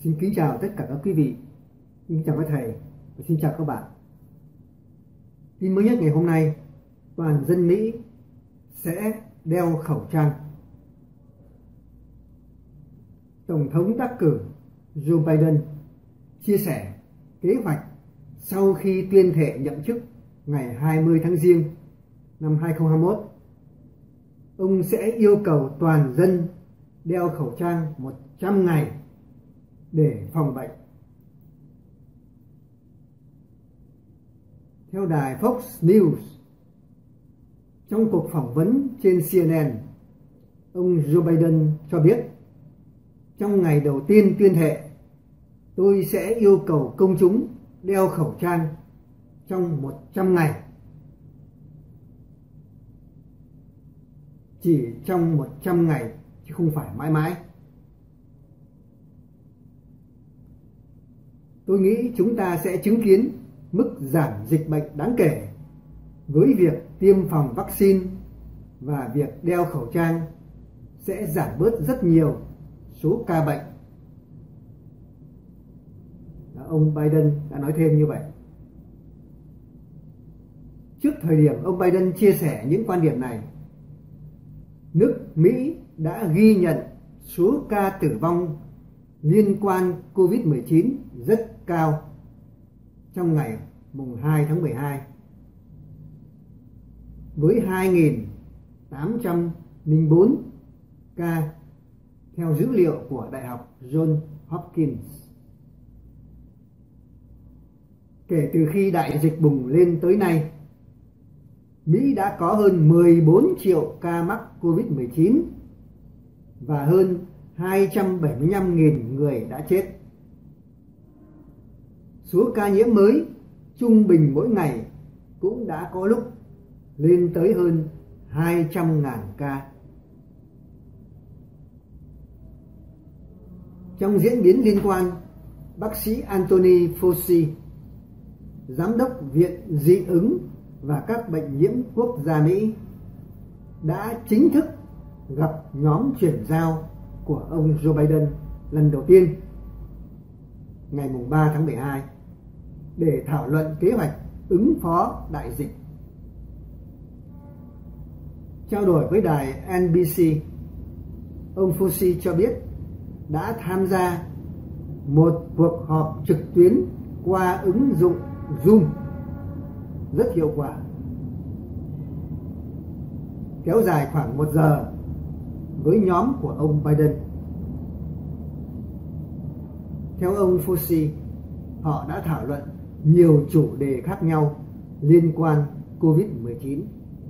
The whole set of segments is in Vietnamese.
Xin kính chào tất cả các quý vị, xin chào các thầy và xin chào các bạn. Tin mới nhất ngày hôm nay, toàn dân Mỹ sẽ đeo khẩu trang. Tổng thống đắc cử Joe Biden chia sẻ kế hoạch sau khi tuyên thệ nhậm chức ngày 20 tháng Giêng năm 2021. Ông sẽ yêu cầu toàn dân đeo khẩu trang 100 ngày để phòng bệnh. Theo đài Fox News, trong cuộc phỏng vấn trên CNN, ông Joe Biden cho biết, trong ngày đầu tiên tuyên thệ, tôi sẽ yêu cầu công chúng đeo khẩu trang trong 100 ngày. Chỉ trong 100 ngày chứ không phải mãi mãi. Tôi nghĩ chúng ta sẽ chứng kiến mức giảm dịch bệnh đáng kể với việc tiêm phòng vaccine, và việc đeo khẩu trang sẽ giảm bớt rất nhiều số ca bệnh. Ông Biden đã nói thêm như vậy. Trước thời điểm ông Biden chia sẻ những quan điểm này, nước Mỹ đã ghi nhận số ca tử vong liên quan COVID-19 rất cao trong ngày mùng 2 tháng 12 với 2.804 ca theo dữ liệu của Đại học Johns Hopkins. Kể từ khi đại dịch bùng lên tới nay, Mỹ đã có hơn 14 triệu ca mắc COVID-19 và hơn 275.000 người đã chết. Số ca nhiễm mới trung bình mỗi ngày cũng đã có lúc lên tới hơn 200.000 ca. Trong diễn biến liên quan, bác sĩ Anthony Fauci, Giám đốc Viện Dị ứng và các bệnh nhiễm quốc gia Mỹ, đã chính thức gặp nhóm chuyển giao của ông Joe Biden lần đầu tiên ngày 3 tháng 12 để thảo luận kế hoạch ứng phó đại dịch. Trao đổi với đài NBC, ông Fauci cho biết đã tham gia một cuộc họp trực tuyến qua ứng dụng Zoom rất hiệu quả, kéo dài khoảng 1 giờ với nhóm của ông Biden. Theo ông Fauci, họ đã thảo luận nhiều chủ đề khác nhau liên quan COVID-19.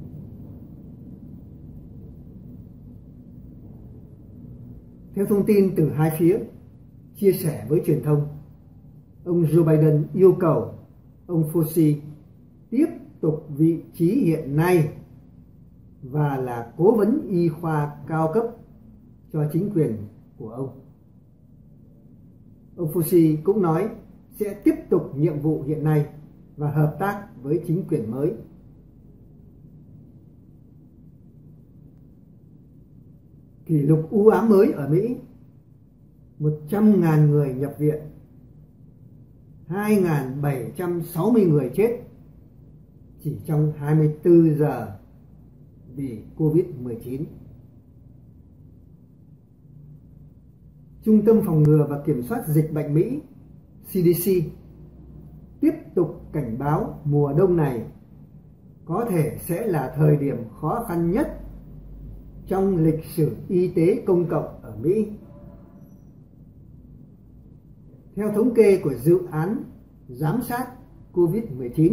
Theo thông tin từ hai phía chia sẻ với truyền thông, ông Joe Biden yêu cầu ông Fauci tiếp tục vị trí hiện nay và là cố vấn y khoa cao cấp cho chính quyền của ông. Ông Fauci cũng nói sẽ tiếp tục nhiệm vụ hiện nay và hợp tác với chính quyền mới. Kỷ lục u ám mới ở Mỹ: 100.000 người nhập viện, 2.760 người chết chỉ trong 24 giờ vì COVID-19. Trung tâm Phòng ngừa và Kiểm soát Dịch bệnh Mỹ CDC tiếp tục cảnh báo mùa đông này có thể sẽ là thời điểm khó khăn nhất trong lịch sử y tế công cộng ở Mỹ. Theo thống kê của dự án giám sát COVID-19,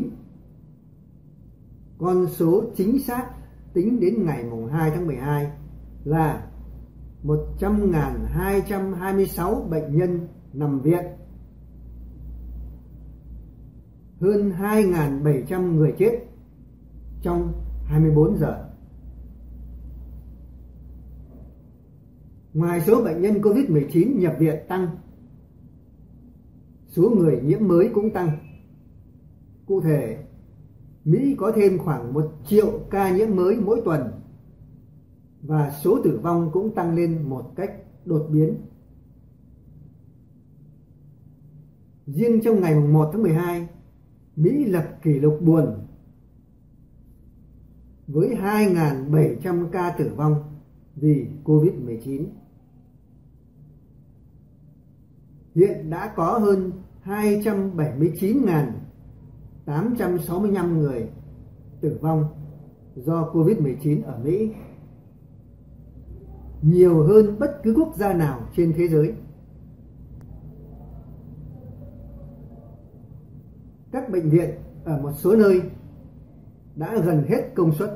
con số chính xác tính đến ngày 2 tháng 12 là 100.226 bệnh nhân nằm viện, hơn 2.700 người chết trong 24 giờ. Ngoài số bệnh nhân COVID-19 nhập viện tăng, số người nhiễm mới cũng tăng. Cụ thể, Mỹ có thêm khoảng 1 triệu ca nhiễm mới mỗi tuần và số tử vong cũng tăng lên một cách đột biến. Riêng trong ngày 1 tháng 12, Mỹ lập kỷ lục buồn với 2.700 ca tử vong vì Covid-19. Hiện đã có hơn 279.865 người tử vong do Covid-19 ở Mỹ, nhiều hơn bất cứ quốc gia nào trên thế giới. Các bệnh viện ở một số nơi đã gần hết công suất,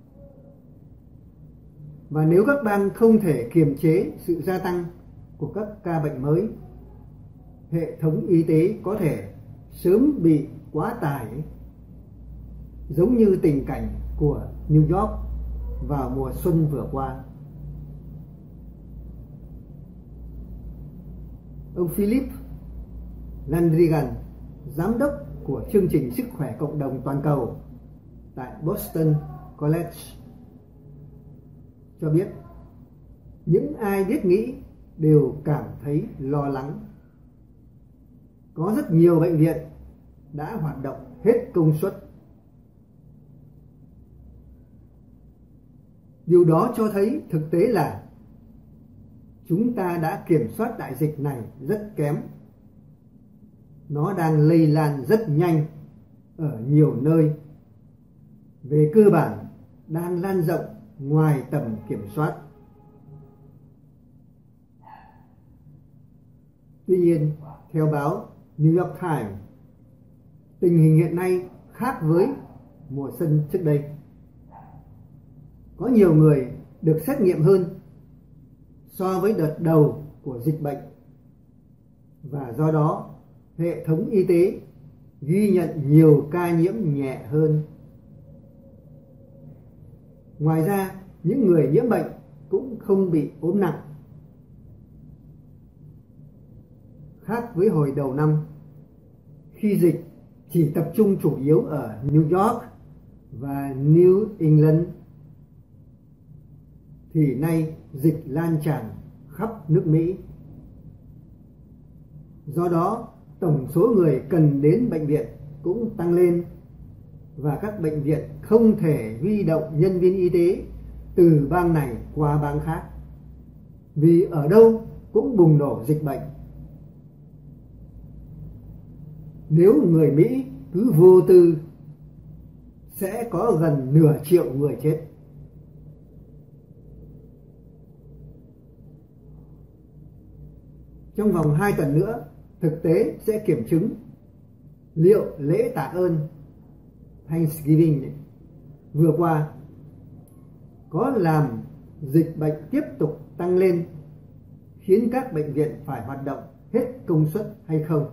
và nếu các bang không thể kiềm chế sự gia tăng của các ca bệnh mới, hệ thống y tế có thể sớm bị quá tải, giống như tình cảnh của New York vào mùa xuân vừa qua. Ông Philip Landrigan, giám đốc của chương trình sức khỏe cộng đồng toàn cầu tại Boston College, cho biết những ai biết nghĩ đều cảm thấy lo lắng. Có rất nhiều bệnh viện đã hoạt động hết công suất. Điều đó cho thấy thực tế là chúng ta đã kiểm soát đại dịch này rất kém. Nó đang lây lan rất nhanh ở nhiều nơi. Về cơ bản, đang lan rộng ngoài tầm kiểm soát. Tuy nhiên, theo báo New York Times, tình hình hiện nay khác với mùa xuân trước đây. Có nhiều người được xét nghiệm hơn so với đợt đầu của dịch bệnh, và do đó hệ thống y tế ghi nhận nhiều ca nhiễm nhẹ hơn. Ngoài ra, những người nhiễm bệnh cũng không bị ốm nặng. Khác với hồi đầu năm, khi dịch chỉ tập trung chủ yếu ở New York và New England, thì nay dịch lan tràn khắp nước Mỹ. Do đó, tổng số người cần đến bệnh viện cũng tăng lên, và các bệnh viện không thể huy động nhân viên y tế từ bang này qua bang khác, vì ở đâu cũng bùng nổ dịch bệnh. Nếu người Mỹ cứ vô tư, sẽ có gần nửa triệu người chết. Trong vòng 2 tuần nữa, thực tế sẽ kiểm chứng liệu lễ tạ ơn Thanksgiving vừa qua có làm dịch bệnh tiếp tục tăng lên, khiến các bệnh viện phải hoạt động hết công suất hay không.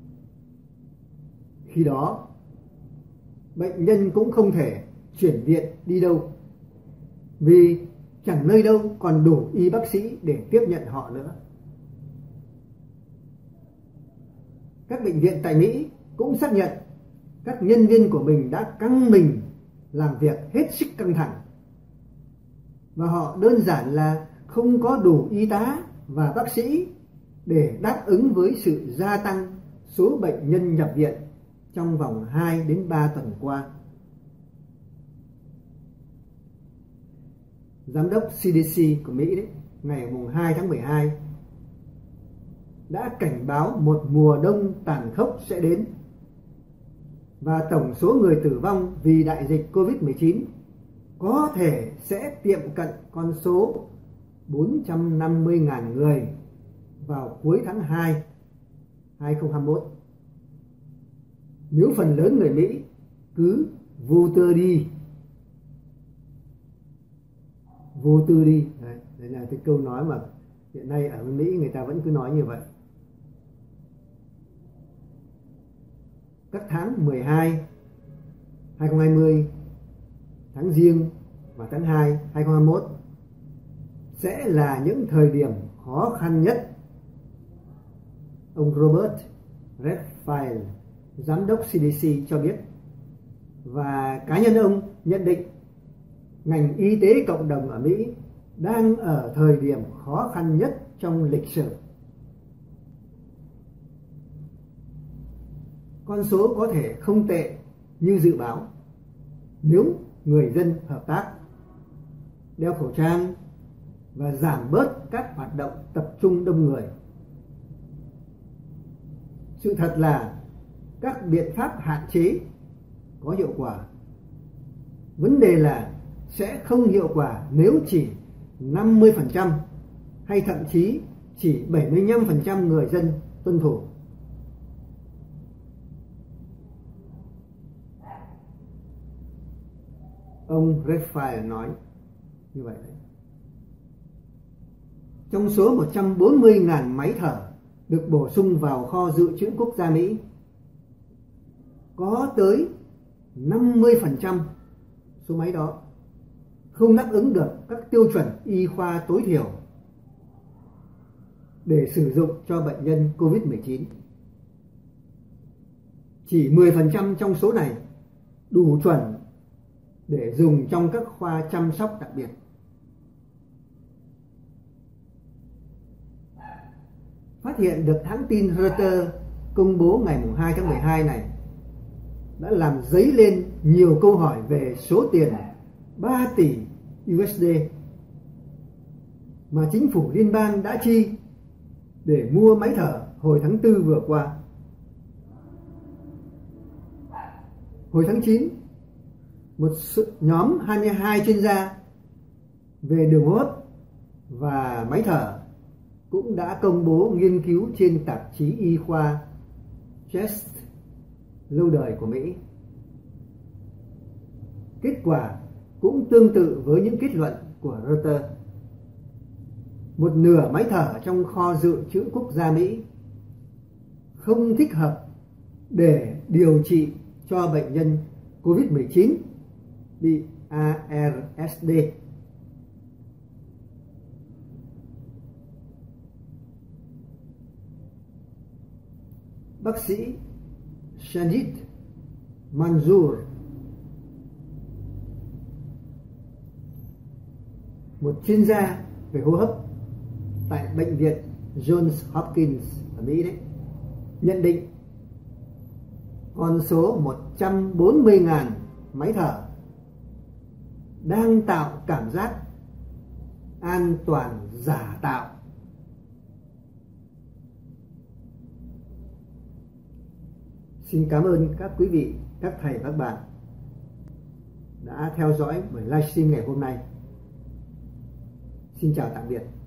Khi đó, bệnh nhân cũng không thể chuyển viện đi đâu, vì chẳng nơi đâu còn đủ y bác sĩ để tiếp nhận họ nữa. Các bệnh viện tại Mỹ cũng xác nhận các nhân viên của mình đã căng mình làm việc hết sức căng thẳng, và họ đơn giản là không có đủ y tá và bác sĩ để đáp ứng với sự gia tăng số bệnh nhân nhập viện trong vòng 2 đến 3 tuần qua. Giám đốc CDC của Mỹ ngày 2 tháng 12 đã cảnh báo một mùa đông tàn khốc sẽ đến, và tổng số người tử vong vì đại dịch Covid-19 có thể sẽ tiệm cận con số 450.000 người vào cuối tháng 2 2021. Nếu phần lớn người Mỹ cứ vô tư đi. Đấy là cái câu nói mà hiện nay ở Mỹ người ta vẫn cứ nói như vậy. Các tháng 12 2020, tháng Giêng và tháng 2 2021 sẽ là những thời điểm khó khăn nhất. Ông Robert Redfield, giám đốc CDC cho biết, và cá nhân ông nhận định ngành y tế cộng đồng ở Mỹ đang ở thời điểm khó khăn nhất trong lịch sử. Con số có thể không tệ như dự báo nếu người dân hợp tác, đeo khẩu trang và giảm bớt các hoạt động tập trung đông người. Sự thật là các biện pháp hạn chế có hiệu quả. Vấn đề là sẽ không hiệu quả nếu chỉ 50% hay thậm chí chỉ 75% người dân tuân thủ. Ông Redfield nói như vậy đấy. Trong số 140.000 máy thở được bổ sung vào kho dự trữ quốc gia Mỹ, có tới 50% số máy đó không đáp ứng được các tiêu chuẩn y khoa tối thiểu để sử dụng cho bệnh nhân COVID-19. Chỉ 10% trong số này đủ chuẩn để dùng trong các khoa chăm sóc đặc biệt. Phát hiện được hãng tin Reuters công bố ngày 2 tháng 12 này đã làm dấy lên nhiều câu hỏi về số tiền 3 tỷ USD mà chính phủ liên bang đã chi để mua máy thở hồi tháng 4 vừa qua. Hồi tháng 9, một nhóm 22 chuyên gia về đường hô hấp và máy thở cũng đã công bố nghiên cứu trên tạp chí y khoa Chest lâu đời của Mỹ. Kết quả cũng tương tự với những kết luận của Reuters. Một nửa máy thở trong kho dự trữ quốc gia Mỹ không thích hợp để điều trị cho bệnh nhân COVID-19 bị ARSD. Bác sĩ Shahid Manzoor, một chuyên gia về hô hấp tại bệnh viện Johns Hopkins ở Mỹ đấy, nhận định con số 140.000 máy thở đang tạo cảm giác an toàn giả tạo. Xin cảm ơn các quý vị, các thầy, các bạn đã theo dõi buổi livestream ngày hôm nay. Xin chào tạm biệt.